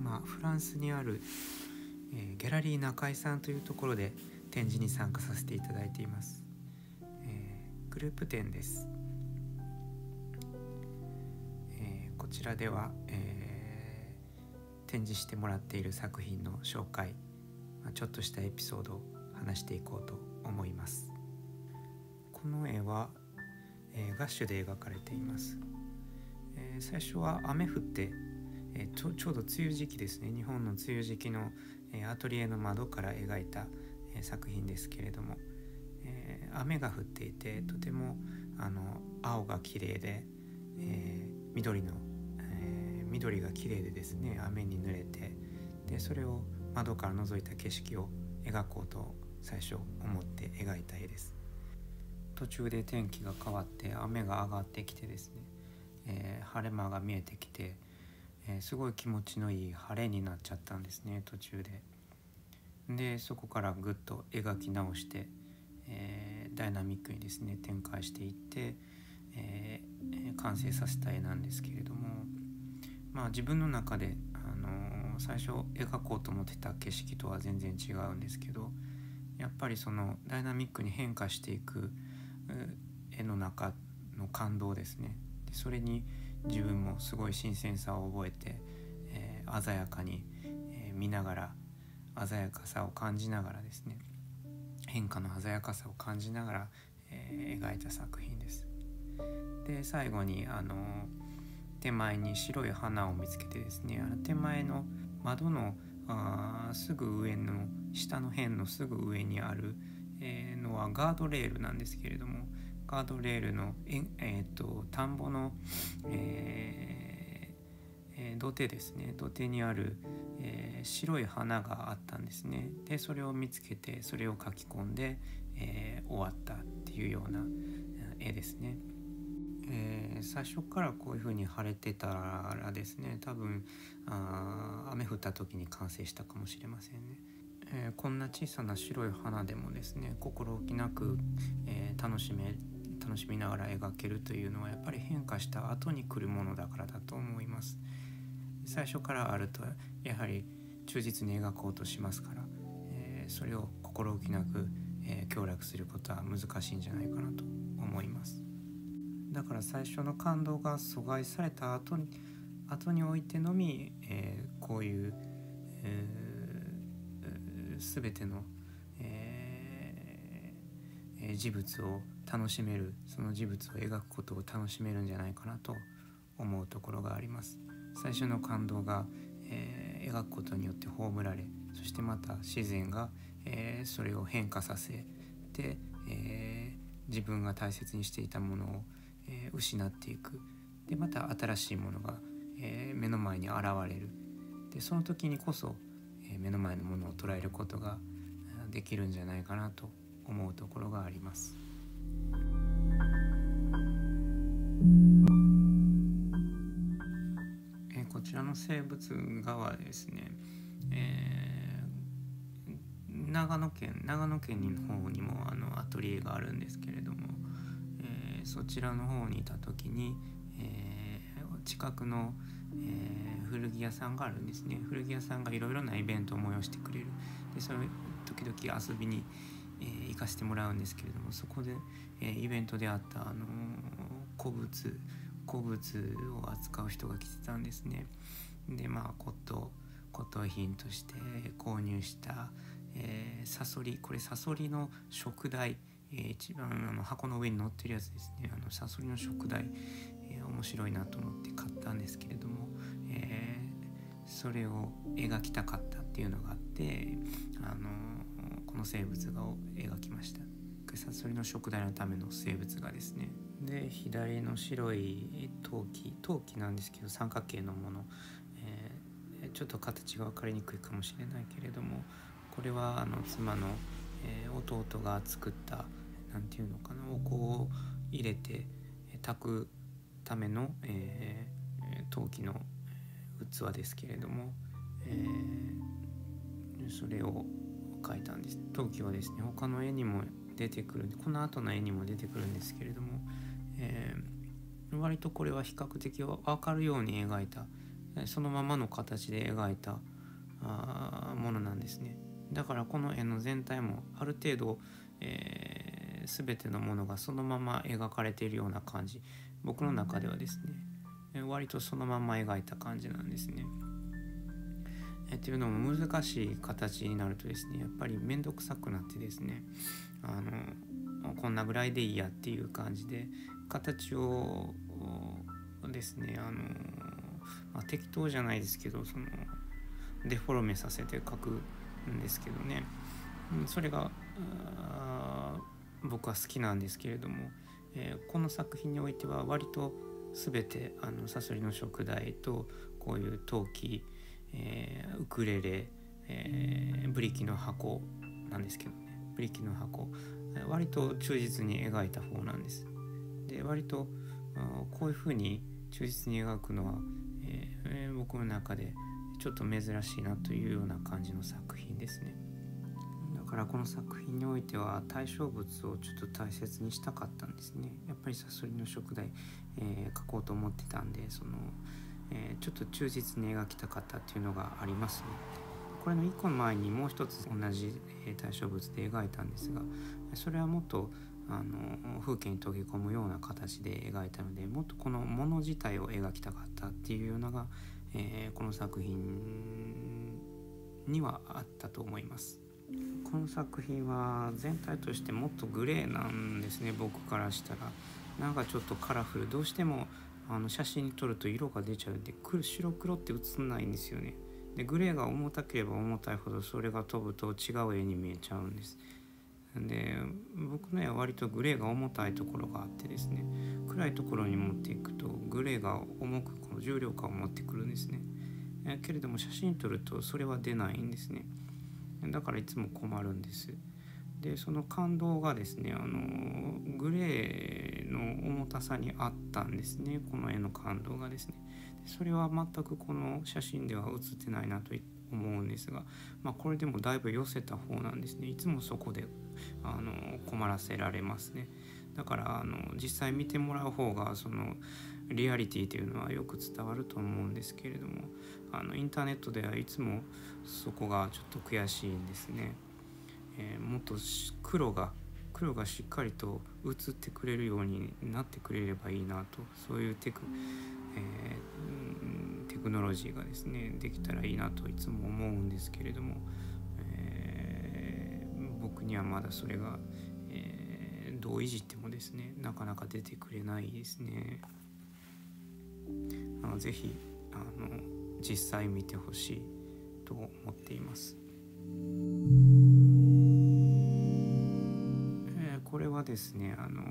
今フランスにある、ギャラリー中井さんというところで展示に参加させていただいています。グループ展です。こちらでは、展示してもらっている作品の紹介、ちょっとしたエピソードを話していこうと思います。この絵は、ガッシュで描かれています。最初は雨降って、ちょうど梅雨時期ですね。日本の梅雨時期の、アトリエの窓から描いた、作品ですけれども、雨が降っていてとても青が綺麗で、緑が綺麗でですね、雨に濡れて、でそれを窓から覗いた景色を描こうと最初思って描いた絵です。途中で天気が変わって雨が上がってきてですね、晴れ間が見えてきて、すごい気持ちのいい晴れになっちゃったんですね、途中で。でそこからぐっと描き直して、ダイナミックにですね展開していって、完成させた絵なんですけれども、自分の中で、最初描こうと思ってた景色とは全然違うんですけど、やっぱりそのダイナミックに変化していく絵の中の感動ですね。でそれに自分もすごい新鮮さを覚えて、鮮やかに、見ながら鮮やかさを感じながらですね、変化の鮮やかさを感じながら、描いた作品です。で最後に手前に白い花を見つけてですね、手前の窓のすぐ上の下の辺のすぐ上にある、のはガードレールなんですけれども、ガードレールの田んぼの、土手ですね、土手にある、白い花があったんですね。でそれを見つけてそれを描き込んで、終わったっていうような絵ですね。最初からこういう風に晴れてたらですね、多分雨降った時に完成したかもしれませんね。こんな小さな白い花でもですね、心置きなく、楽しみながら描けるというのはやっぱり変化した後に来るものだからだと思います。最初からあるとやはり忠実に描こうとしますから、それを心置きなく、享楽することは難しいんじゃないかなと思います。だから最初の感動が阻害された後においてのみ、こういう、全ての、事物を楽しめる、その事物を描くことを楽しめるんじゃないかなと思うところがあります。最初の感動が、描くことによって葬られ、そしてまた自然が、それを変化させて、自分が大切にしていたものを、失っていく。でまた新しいものが、目の前に現れる。でその時にこそ、目の前のものを捉えることができるんじゃないかなと思うところがあります。こちらの生物画はですね、長野県の方にもアトリエがあるんですけれども、そちらの方にいた時に、近くの、古着屋さんがあるんですね。古着屋さんがいろいろなイベントを催してくれる。でそれ時々遊びに、行かせてもらうんですけれども、そこで、イベントであった、古物を扱う人が来てたんですね。で骨董品として購入した、サソリの食台、一番箱の上に乗ってるやつですね。サソリの食台、面白いなと思って買ったんですけれども、それを描きたかったっていうのがあって、この生物画を描きました。サソリの食台のための生物画ですね。で左の白い陶器なんですけど、三角形のもの、ちょっと形が分かりにくいかもしれないけれども、これは妻の、弟が作ったなんていうのかな、お香を入れて炊くための、陶器の器ですけれども、それを描いたんです。陶器はですね、他の絵にも出てくる、この後の絵にも出てくるんですけれども、割とこれは比較的分かるように描いたそのままの形で描いたものなんですね。だからこの絵の全体もある程度、全てのものがそのまま描かれているような感じ、僕の中ではですね、割とそのまま描いた感じなんですね。っていうのも難しい形になるとですね、やっぱり面倒くさくなってですね、こんなぐらいでいいやっていう感じで形をですね、適当じゃないですけど、そのデフォルメさせて描くんですけどね、それが僕は好きなんですけれども、この作品においては割と全てサソリの燭台とこういう陶器、ウクレレ、ブリキの箱なんですけどね、ブリキの箱、割と忠実に描いた方なんです。で、割とこういう風に忠実に描くのは、僕の中でちょっと珍しいなというような感じの作品ですね。だからこの作品においては対象物をちょっと大切にしたかったんですね。やっぱりサソリの燭台、描こうと思ってたんで、ちょっと忠実に描きたかったっていうのがありますね。これの1個前にもう一つ同じ対象物で描いたんですが、それはもっと風景に溶け込むような形で描いたので、もっとこのもの自体を描きたかったっていうのが、この作品にはあったと思います。この作品は全体としてもっとグレーなんですね。僕からしたらなんかちょっとカラフル、どうしても写真に撮ると色が出ちゃうんで白黒って映んないんですよね。でグレーが重たければ重たいほどそれが飛ぶと違う絵に見えちゃうんです。で僕の絵は割とグレーが重たいところがあってですね、暗いところに持っていくとグレーが重くこの重量感を持ってくるんですね。けれども写真撮るとそれは出ないんですね。だからいつも困るんです。でその感動がですね、グレーの重たさにあったんですね、この絵の感動がですね。それは全くこの写真では写ってないなと思うんですが、これでもだいぶ寄せた方なんですね。いつもそこで困らせられますね。だから実際見てもらう方がそのリアリティというのはよく伝わると思うんですけれども、インターネットではいつもそこがちょっと悔しいんですね。もっと黒がしっかりと映ってくれるようになってくれればいいなと、そういうテクノロジーがですねできたらいいなといつも思うんですけれども、僕にはまだそれが、どういじってもですねなかなか出てくれないですね。ぜひ実際見てほしいと思っています。これはですね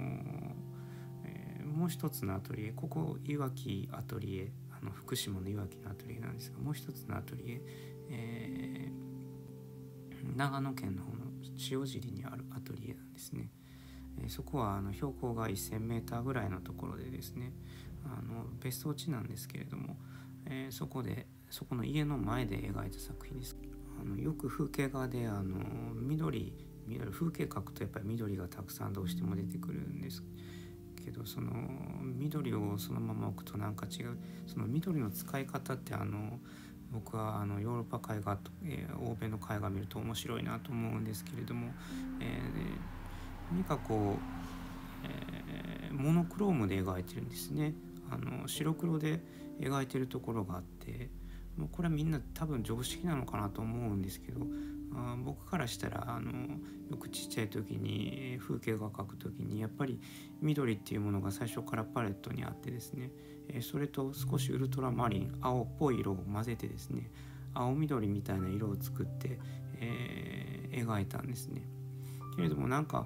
もう一つのアトリエ、ここいわきアトリエ、福島のいわきのアトリエなんですが、もう一つのアトリエ、長野県の方の塩尻にあるアトリエなんですね。そこは標高が 1000m ぐらいのところでですね、別荘地なんですけれども、そこの家の前で描いた作品です。よく風景画で緑風景描くとやっぱり緑がたくさんどうしても出てくるんですけど、その緑をそのまま置くとなんか違う、その緑の使い方って僕はヨーロッパ絵画と、欧米の絵画見ると面白いなと思うんですけれども、何かこう、モノクロームで描いてるんですね。白黒で描いてるところがあって、もうこれはみんな多分常識なのかなと思うんですけど、僕からしたらよくちっちゃい時に風景画描く時にやっぱり緑っていうものが最初からパレットにあってですね、それと少しウルトラマリン青っぽい色を混ぜてですね、青緑みたいな色を作って、描いたんですね。けれどもなんか、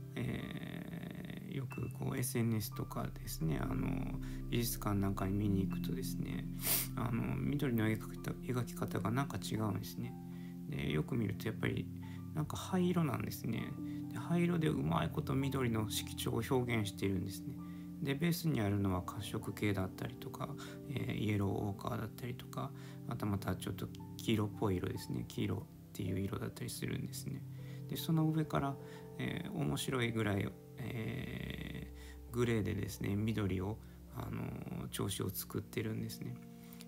よくこう SNS とかですね、美術館なんかに見に行くとですね、緑の描き方がなんか違うんですね。でよく見るとやっぱりなんか灰色なんですね。で灰色でうまいこと緑の色調を表現しているんですね。でベースにあるのは褐色系だったりとか、イエローオーカーだったりとか、あとまたちょっと黄色っぽい色ですね、黄色っていう色だったりするんですね。でその上から、面白いぐらい、グレーでですね緑を調子を作ってるんですね。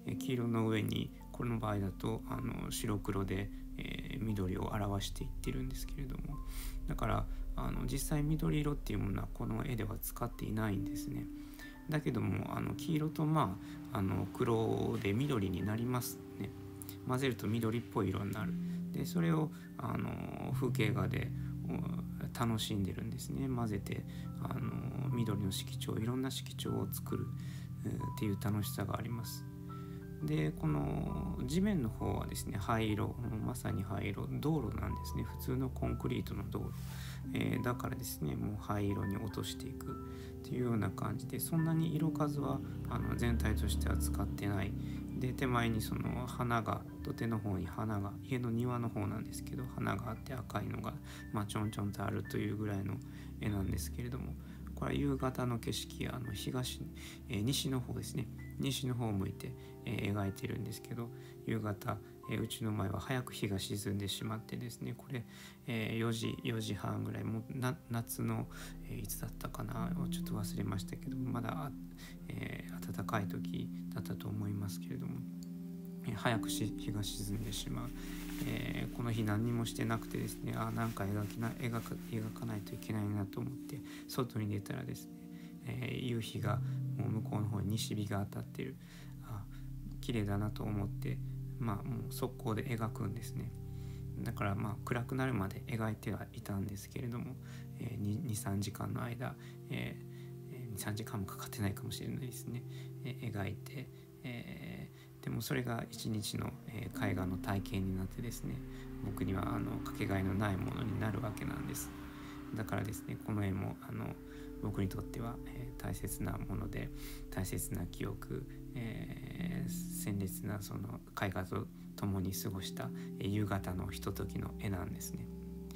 黄色の上にこの場合だと白黒で、緑を表していってるんですけれども、だから実際緑色っていうものはこの絵では使っていないんですね。だけども黄色と黒で緑になりますね。混ぜると緑っぽい色になる。でそれを風景画で楽しんでるんですね。混ぜて緑の色調、いろんな色調を作るっていう楽しさがあります。でこの地面の方はですね、灰色、まさに灰色、道路なんですね。普通のコンクリートの道路、だからですね、もう灰色に落としていくっていうような感じで、そんなに色数は全体としては使ってない。で手前にその花が、土手の方に花が、家の庭の方なんですけど花があって赤いのが、ちょんちょんとあるというぐらいの絵なんですけれども、これは夕方の景色、西の方ですね、西の方を向いて、描いてるんですけど、夕方、うちの前は早く日が沈んでしまってですね、これ、4時半ぐらい、もう夏の、いつだったかな、ちょっと忘れましたけど、まだ、暖かい時だったと思いますけれども、早く日が沈んでしまう。この日何にもしてなくてですね、なんか描かないといけないなと思って外に出たらですね、夕日がもう向こうの方に西日が当たっている。綺麗だなと思って、もう速攻で描くんですね。だから暗くなるまで描いてはいたんですけれども、2,3 時間の間、2,3 時間もかかってないかもしれないですね、描いて、でもそれが一日の、絵画の体験になってですね、僕にはかけがえのないものになるわけなんです。だからですね、この絵も僕にとっては、大切なもので、大切な記憶、鮮烈なその絵画と共に過ごした、夕方のひとときの絵なんですね。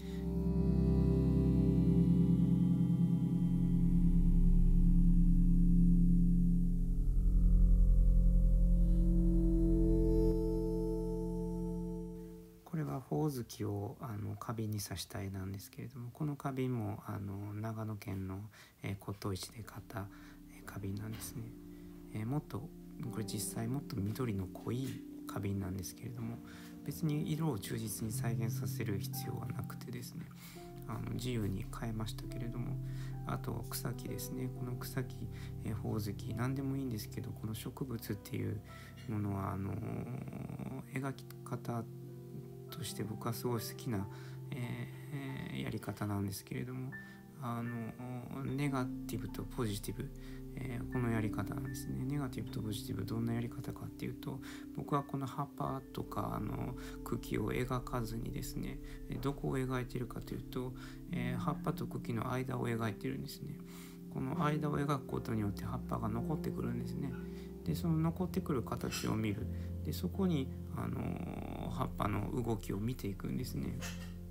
これはほおずきを花瓶に刺した絵なんですけれども、この花瓶も長野県の、骨董市で買った花瓶なんですね。もっとこれ実際もっと緑の濃い花瓶なんですけれども、別に色を忠実に再現させる必要はなくてですね、自由に変えましたけれども、あと草木ですね。この草木、ほおずき、何でもいいんですけど、この植物っていうものは描き方として僕はすごい好きな、やり方なんですけれども、ネガティブとポジティブ、このやり方なんですね。ネガティブとポジティブ、どんなやり方かっていうと、僕はこの葉っぱとか茎を描かずにですね、どこを描いているかというと、葉っぱと茎の間を描いているんですね。この間を描くことによって葉っぱが残ってくるんですね。でその残ってくる形を見る。でそこに葉っぱの動きを見ていくんですね。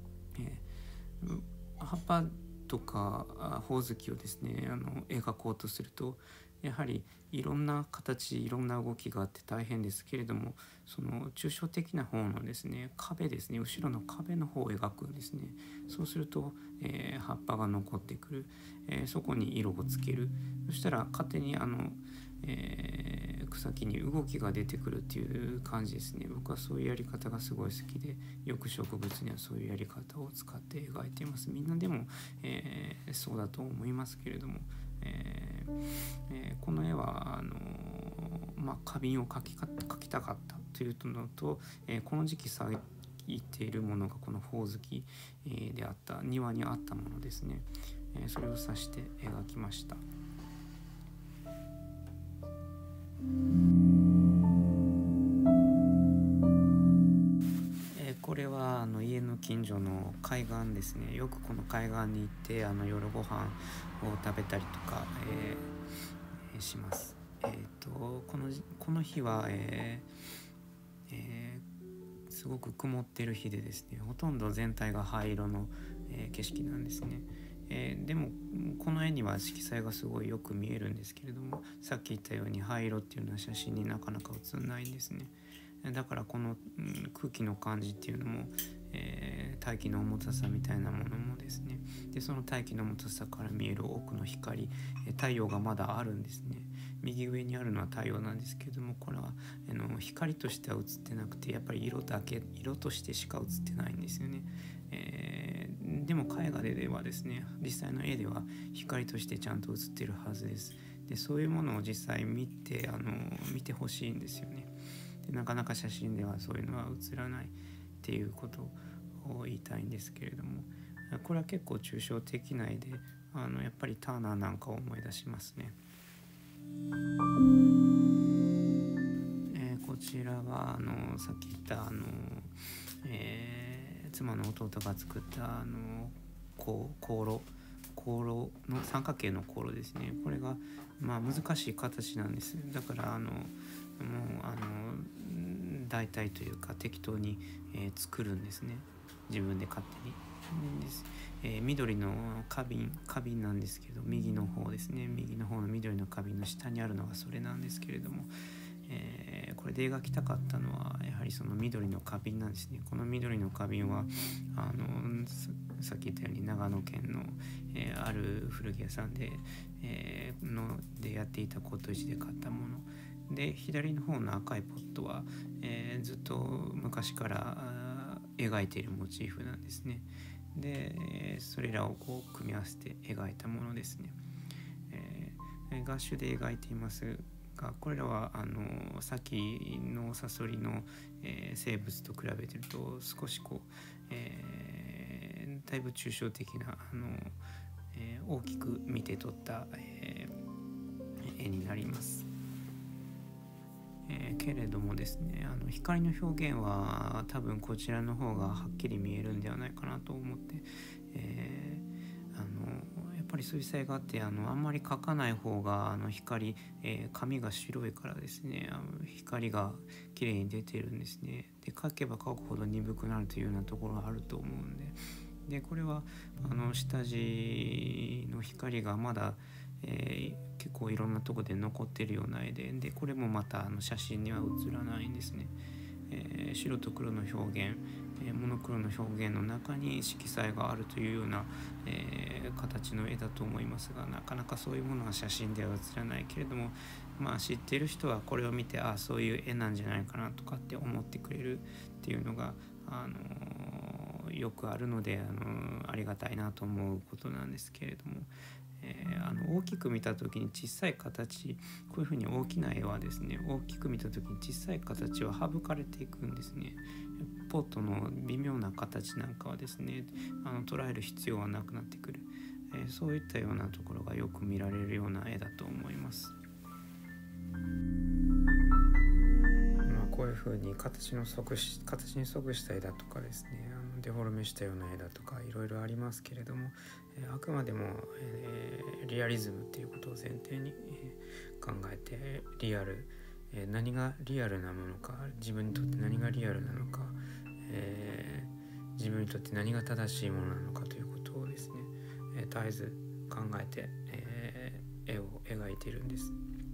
葉っぱとかほおずきをですね描こうとすると、やはりいろんな形、いろんな動きがあって大変ですけれども、その抽象的な方のですね、壁ですね、後ろの壁の方を描くんですね。そうすると、葉っぱが残ってくる、そこに色をつける。そしたら勝手に草木に動きが出てくるっていう感じですね。僕はそういうやり方がすごい好きで、よく植物にはそういうやり方を使って描いています。みんなでも、そうだと思いますけれども、この絵は花瓶を描きたかったというのと、この時期咲いているものがこのほおずき、であった、庭にあったものですね。それを指して描きました。これは家の近所の海岸ですね。よくこの海岸に行って夜ご飯を食べたりとか、します。この日は、すごく曇ってる日でですね、ほとんど全体が灰色の、景色なんですね。でもこの絵には色彩がすごいよく見えるんですけれども、さっき言ったように灰色っていうのは写真になかなか写んないんですね。だからこの、空気の感じっていうのも、大気の重たさみたいなものもですね、でその大気の重たさから見える奥の光、太陽がまだあるんですね。 右上にあるのは太陽なんですけれども、これは光としては映ってなくて、やっぱり色としてしか映ってないんですよね。でも絵画ではですね、実際の絵では光としてちゃんと映ってるはずです。でそういうものを実際見てほしいんですよね。でなかなか写真ではそういうのは映らないっていうことを言いたいんですけれども、これは結構抽象的な絵でやっぱりターナーなんかを思い出しますね。こちらはさっき言った妻の弟が作った香炉の三角形の香炉ですね。これが難しい形なんです。だから代替というか適当に、作るんですね、自分で勝手に。です、緑の花瓶なんですけど、右の方ですね、右の方の緑の花瓶の下にあるのがそれなんですけれども、これで描きたかったのはやはりその緑の花瓶なんですね。この緑の花瓶はさっき言ったように長野県の、ある古着屋さんで、でやっていた骨董市で買ったもので、左の方の赤いポットは、ずっと昔から描いているモチーフなんですね。でそれらをこう組み合わせて描いたものですね。ガッシュで描いていますが、これらはさっきのサソリの、生物と比べてると少しこう、だいぶ抽象的な大きく見て取った、絵になります。けれどもですね、光の表現は多分こちらの方がはっきり見えるんではないかなと思って、やっぱり水彩画ってあんまり描かない方が光、紙が白いからですね、光が綺麗に出てるんですね。で描けば描くほど鈍くなるというようなところがあると思うんで、これは下地の光がまだ結構いろんなとこで残ってるような絵で、これもまた写真には写らないんですね。白と黒の表現、モノクロの表現の中に色彩があるというような、形の絵だと思いますが、なかなかそういうものは写真では写らないけれども、知っている人はこれを見てそういう絵なんじゃないかなとかって思ってくれるっていうのがよくあるのでありがたいなと思うことなんですけれども、大きく見た時に小さい形、こういうふうに大きな絵はですね、大きく見た時に小さい形は省かれていくんですね。ポットの微妙な形なんかはですね捉える必要はなくなってくる、そういったようなところがよく見られるような絵だと思います。こういうふうに形に即した絵だとかですね、デフォルメしたような絵だとかいろいろありますけれども、あくまでも、リアリズムっていうことを前提に、考えてリアル、何がリアルなものか、自分にとって何がリアルなのか、自分にとって何が正しいものなのかということをですね、絶えず考えて、絵を描いているんです。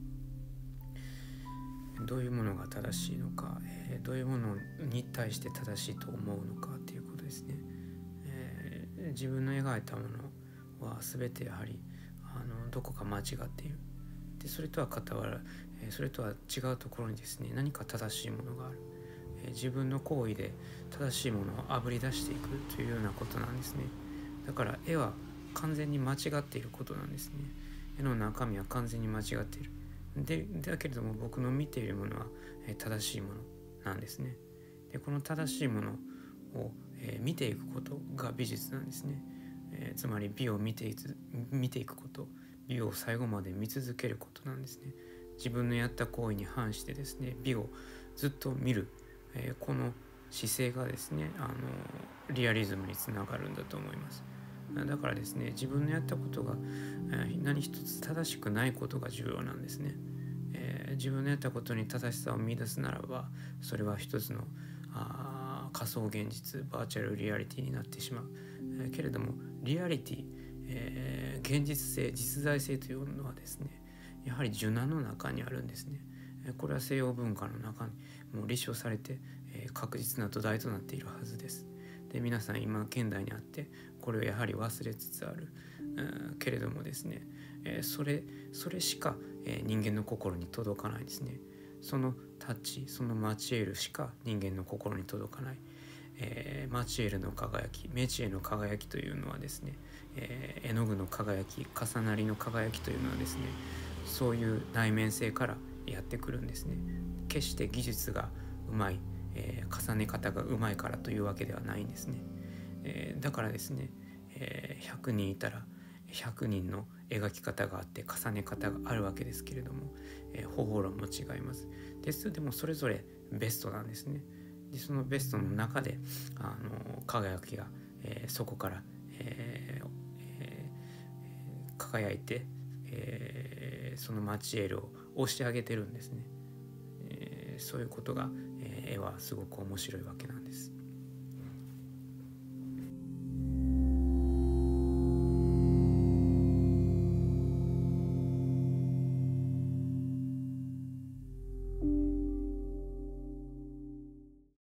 どういうものが正しいのか、どういうものに対して正しいと思うのかということですね。自分の描いたものは全てやはりどこか間違っている。でそれとは傍ら、それとは違うところにですね、何か正しいものがある。自分の行為で正しいものをあぶり出していくというようなことなんですね。だから絵は完全に間違っていることなんですね。絵の中身は完全に間違っている。だけれども僕の見ているものは正しいものなんですね。でこの正しいものを見ていくことが美術なんですね。つまり美を見ていくこと、美を最後まで見続けることなんですね。自分のやった行為に反してですね、美をずっと見る、この姿勢がですねリアリズムにつながるんだと思います。だからですね、自分のやったことが何一つ正しくないことが重要なんですね。自分のやったことに正しさを見出すならば、それは一つの仮想現実、バーチャルリアリティになってしまう。けれどもリアリティ、現実性、実在性というのはですね、やはり受難の中にあるんですね。これは西洋文化の中にもう立証されて、確実な土台となっているはずです。で皆さん今現代にあってこれをやはり忘れつつある、けれどもですね、 それしか、人間の心に届かないですね。そのタッチ、そのマチエールしか人間の心に届かない、マチエールの輝き、メチエの輝きというのはですね、絵の具の輝き、重なりの輝きというのはですね、そういう内面性からやってくるんですね。決して技術がうまい、重ね方がうまいからというわけではないんですね。だからですね、100人いたら100人の描き方があって重ね方があるわけですけれども、方法論も違います。でもそれぞれベストなんですね。でそのベストの中で輝きが、そこから、輝いて、そのマチエールを押し上げてるんですね。そういうことが、絵はすごく面白いわけなんです。